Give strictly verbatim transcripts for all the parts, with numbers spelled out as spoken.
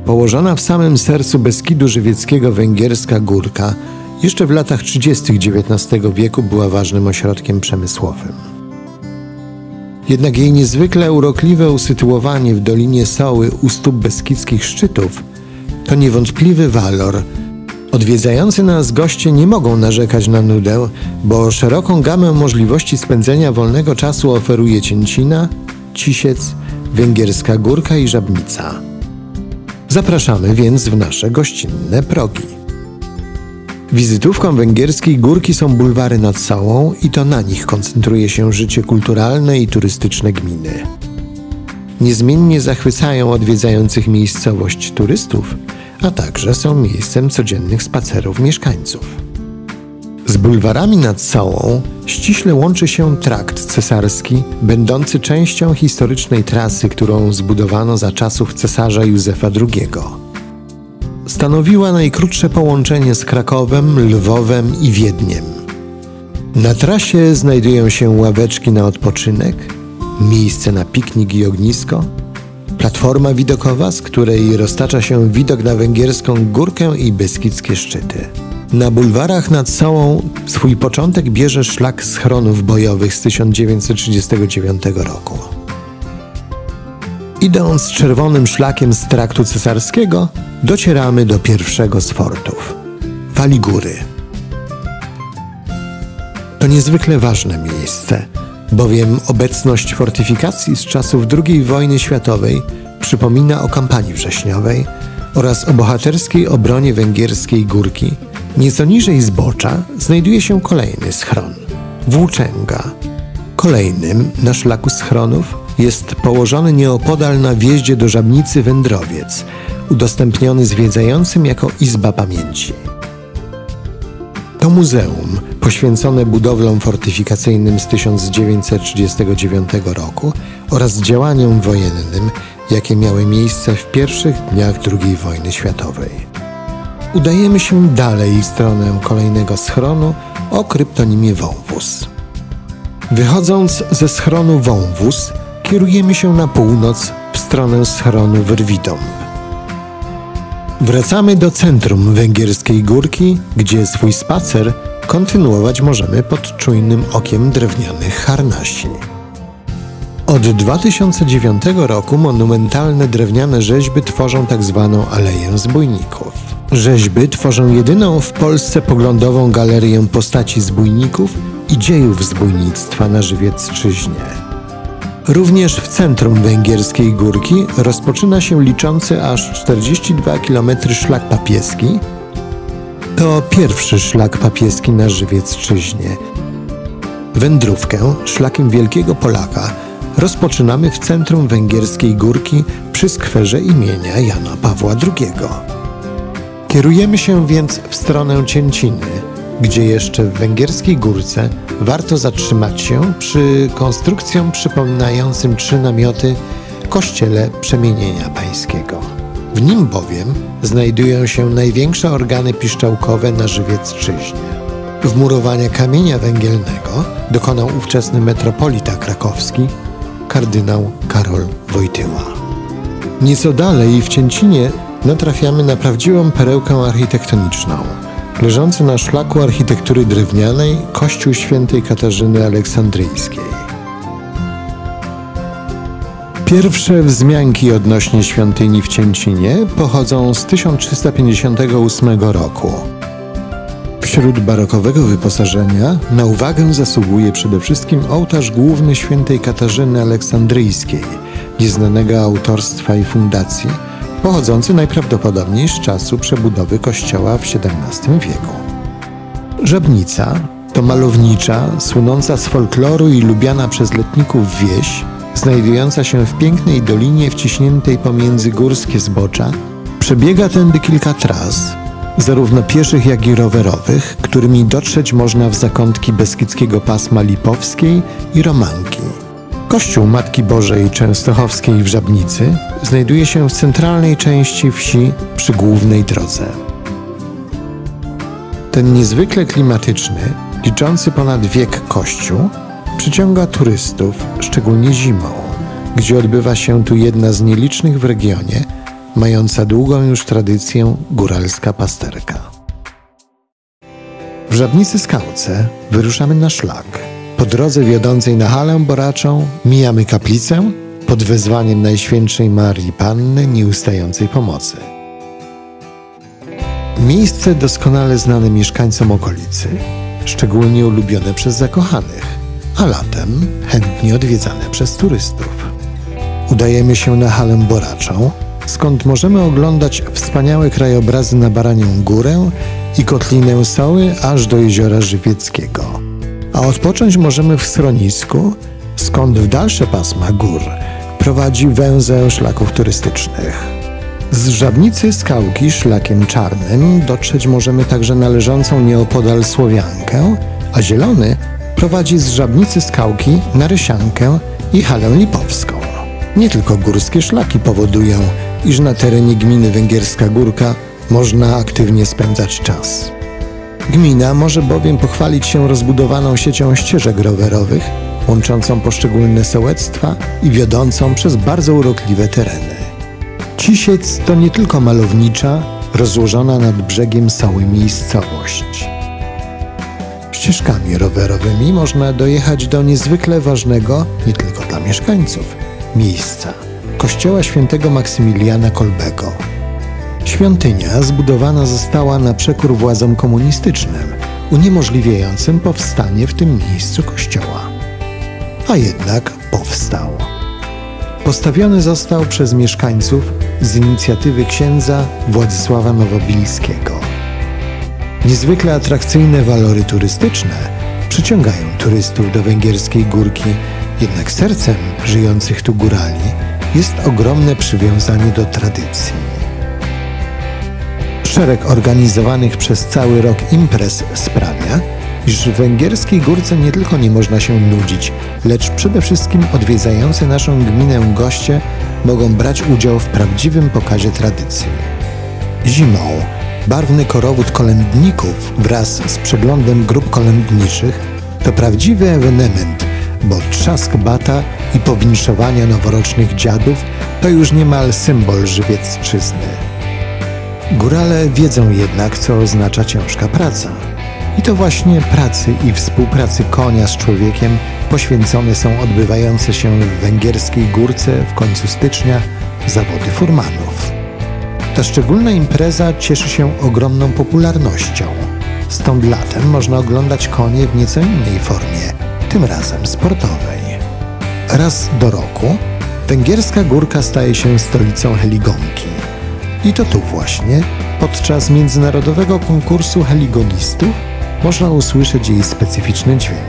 Położona w samym sercu Beskidu Żywieckiego węgierska Górka jeszcze w latach trzydziestych dziewiętnastego wieku była ważnym ośrodkiem przemysłowym. Jednak jej niezwykle urokliwe usytuowanie w Dolinie Soły u stóp beskidzkich szczytów to niewątpliwy walor. Odwiedzający nas goście nie mogą narzekać na nudę, bo szeroką gamę możliwości spędzenia wolnego czasu oferuje Cięcina, Cisiec, węgierska Górka i Żabnica. Zapraszamy więc w nasze gościnne progi. Wizytówką węgierskiej Górki są bulwary nad Sołą i to na nich koncentruje się życie kulturalne i turystyczne gminy. Niezmiennie zachwycają odwiedzających miejscowość turystów, a także są miejscem codziennych spacerów mieszkańców. Z bulwarami nad Sołą ściśle łączy się trakt cesarski, będący częścią historycznej trasy, którą zbudowano za czasów cesarza Józefa drugiego. Stanowiła najkrótsze połączenie z Krakowem, Lwowem i Wiedniem. Na trasie znajdują się ławeczki na odpoczynek, miejsce na piknik i ognisko, platforma widokowa, z której roztacza się widok na węgierską Górkę i beskidzkie szczyty. Na bulwarach nad Sołą swój początek bierze szlak schronów bojowych z tysiąc dziewięćset trzydziestego dziewiątego roku. Idąc czerwonym szlakiem z traktu cesarskiego, docieramy do pierwszego z fortów – Waligóry. To niezwykle ważne miejsce, bowiem obecność fortyfikacji z czasów drugiej wojny światowej przypomina o kampanii wrześniowej oraz o bohaterskiej obronie węgierskiej Górki. Nieco niżej zbocza znajduje się kolejny schron – Włóczęga. Kolejnym na szlaku schronów jest położony nieopodal na wjeździe do Żabnicy wędrowiec, udostępniony zwiedzającym jako izba pamięci. To muzeum, poświęcone budowlom fortyfikacyjnym z tysiąc dziewięćset trzydziestego dziewiątego roku oraz działaniom wojennym, jakie miały miejsce w pierwszych dniach drugiej wojny światowej. Udajemy się dalej w stronę kolejnego schronu o kryptonimie Wąwóz. Wychodząc ze schronu Wąwóz, kierujemy się na północ w stronę schronu Wyrwidąb. Wracamy do centrum węgierskiej Górki, gdzie swój spacer kontynuować możemy pod czujnym okiem drewnianych harnasi. Od dwa tysiące dziewiątego roku monumentalne drewniane rzeźby tworzą tzw. Aleję Zbójników. Rzeźby tworzą jedyną w Polsce poglądową galerię postaci zbójników i dziejów zbójnictwa na Żywiecczyźnie. Również w centrum węgierskiej Górki rozpoczyna się liczący aż czterdzieści dwa kilometry szlak papieski. To pierwszy szlak papieski na Żywiecczyźnie. Wędrówkę szlakiem Wielkiego Polaka rozpoczynamy w centrum węgierskiej Górki przy skwerze imienia Jana Pawła drugiego. Kierujemy się więc w stronę Cięciny, gdzie jeszcze w węgierskiej Górce warto zatrzymać się przy konstrukcjom przypominającym trzy namioty kościele Przemienienia Pańskiego. W nim bowiem znajdują się największe organy piszczałkowe na Żywiecczyźnie. Wmurowania kamienia węgielnego dokonał ówczesny metropolita krakowski, kardynał Karol Wojtyła. Nieco dalej w Cięcinie natrafiamy na prawdziwą perełkę architektoniczną. Leżący na szlaku architektury drewnianej kościół świętej Katarzyny Aleksandryjskiej. Pierwsze wzmianki odnośnie świątyni w Cięcinie pochodzą z tysiąc trzysta pięćdziesiątego ósmego roku. Wśród barokowego wyposażenia na uwagę zasługuje przede wszystkim ołtarz główny świętej Katarzyny Aleksandryjskiej, nieznanego autorstwa i fundacji, pochodzący najprawdopodobniej z czasu przebudowy kościoła w siedemnastym wieku. Żabnica to malownicza, słynąca z folkloru i lubiana przez letników wieś, znajdująca się w pięknej dolinie wciśniętej pomiędzy górskie zbocza. Przebiega tędy kilka tras, zarówno pieszych, jak i rowerowych, którymi dotrzeć można w zakątki beskidzkiego pasma Lipowskiej i Romanki. Kościół Matki Bożej Częstochowskiej w Żabnicy znajduje się w centralnej części wsi przy głównej drodze. Ten niezwykle klimatyczny, liczący ponad wiek kościół przyciąga turystów, szczególnie zimą, gdzie odbywa się tu jedna z nielicznych w regionie mająca długą już tradycję góralska pasterka. W Żabnicy Skałce wyruszamy na szlak. Po drodze wiodącej na halę boraczą mijamy kaplicę pod wezwaniem Najświętszej Marii Panny Nieustającej Pomocy. Miejsce doskonale znane mieszkańcom okolicy, szczególnie ulubione przez zakochanych, a latem chętnie odwiedzane przez turystów. Udajemy się na halę boraczą, skąd możemy oglądać wspaniałe krajobrazy na Baranią Górę i Kotlinę Soły aż do Jeziora Żywieckiego. A odpocząć możemy w schronisku, skąd w dalsze pasma gór prowadzi węzeł szlaków turystycznych. Z Żabnicy Skałki szlakiem czarnym dotrzeć możemy także na leżącą nieopodal Słowiankę, a zielony prowadzi z Żabnicy Skałki na Rysiankę i Halę Lipowską. Nie tylko górskie szlaki powodują, iż na terenie gminy Węgierska Górka można aktywnie spędzać czas. Gmina może bowiem pochwalić się rozbudowaną siecią ścieżek rowerowych, łączącą poszczególne sołectwa i wiodącą przez bardzo urokliwe tereny. Cisiec to nie tylko malownicza, rozłożona nad brzegiem Soły miejscowość. Ścieżkami rowerowymi można dojechać do niezwykle ważnego, nie tylko dla mieszkańców, miejsca – kościoła świętego Maksymiliana Kolbego. Świątynia zbudowana została na przekór władzom komunistycznym, uniemożliwiającym powstanie w tym miejscu kościoła. A jednak powstał. Postawiony został przez mieszkańców z inicjatywy księdza Władysława Nowobilskiego. Niezwykle atrakcyjne walory turystyczne przyciągają turystów do Węgierskiej Górki, jednak sercem żyjących tu górali jest ogromne przywiązanie do tradycji. Szereg organizowanych przez cały rok imprez sprawia, iż w Węgierskiej Górce nie tylko nie można się nudzić, lecz przede wszystkim odwiedzający naszą gminę goście mogą brać udział w prawdziwym pokazie tradycji. Zimą barwny korowód kolędników wraz z przeglądem grup kolędniczych to prawdziwy ewenement, bo trzask bata i powinszowania noworocznych dziadów to już niemal symbol żywiecczyzny. Górale wiedzą jednak, co oznacza ciężka praca. I to właśnie pracy i współpracy konia z człowiekiem poświęcone są odbywające się w Węgierskiej Górce w końcu stycznia zawody furmanów. Ta szczególna impreza cieszy się ogromną popularnością. Stąd latem można oglądać konie w nieco innej formie, tym razem sportowej. Raz do roku Węgierska Górka staje się stolicą heligonki. I to tu właśnie, podczas międzynarodowego konkursu heligonistów, można usłyszeć jej specyficzny dźwięk.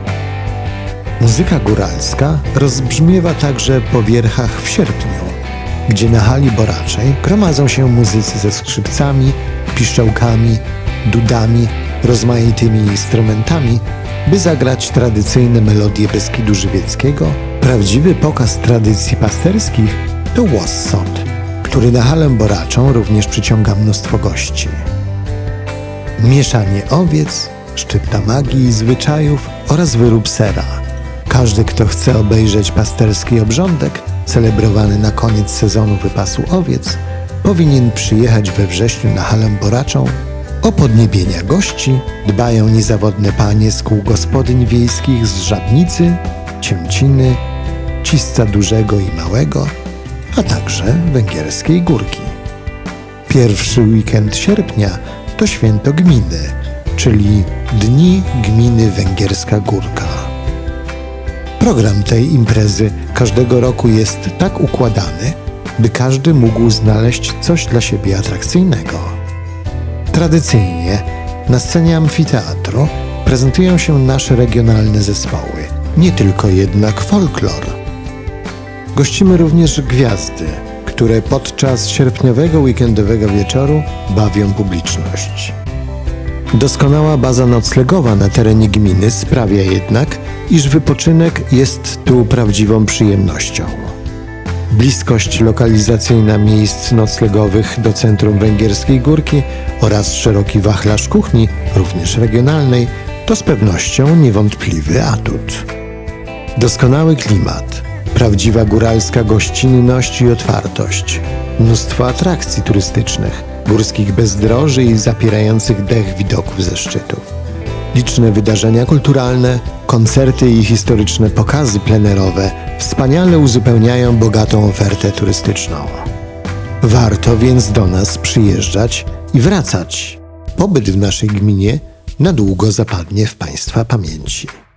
Muzyka góralska rozbrzmiewa także po wierchach w sierpniu, gdzie na hali boraczej gromadzą się muzycy ze skrzypcami, piszczałkami, dudami, rozmaitymi instrumentami, by zagrać tradycyjne melodie Beskidu Żywieckiego. Prawdziwy pokaz tradycji pasterskich to łossot, który na halę boraczą również przyciąga mnóstwo gości. Mieszanie owiec, szczypta magii i zwyczajów oraz wyrób sera. Każdy, kto chce obejrzeć pasterski obrządek, celebrowany na koniec sezonu wypasu owiec, powinien przyjechać we wrześniu na halę boraczą. O podniebienia gości dbają niezawodne panie z kół gospodyń wiejskich z Żabnicy, Ciemciny, Cisca Dużego i Małego, a także Węgierskiej Górki. Pierwszy weekend sierpnia to święto gminy, czyli Dni Gminy Węgierska Górka. Program tej imprezy każdego roku jest tak układany, by każdy mógł znaleźć coś dla siebie atrakcyjnego. Tradycyjnie na scenie amfiteatru prezentują się nasze regionalne zespoły, nie tylko jednak folklor. Gościmy również gwiazdy, które podczas sierpniowego weekendowego wieczoru bawią publiczność. Doskonała baza noclegowa na terenie gminy sprawia jednak, iż wypoczynek jest tu prawdziwą przyjemnością. Bliskość lokalizacyjna miejsc noclegowych do centrum Węgierskiej Górki oraz szeroki wachlarz kuchni, również regionalnej, to z pewnością niewątpliwy atut. Doskonały klimat, Prawdziwa góralska gościnność i otwartość. Mnóstwo atrakcji turystycznych, górskich bezdroży i zapierających dech widoków ze szczytów. Liczne wydarzenia kulturalne, koncerty i historyczne pokazy plenerowe wspaniale uzupełniają bogatą ofertę turystyczną. Warto więc do nas przyjeżdżać i wracać. Pobyt w naszej gminie na długo zapadnie w Państwa pamięci.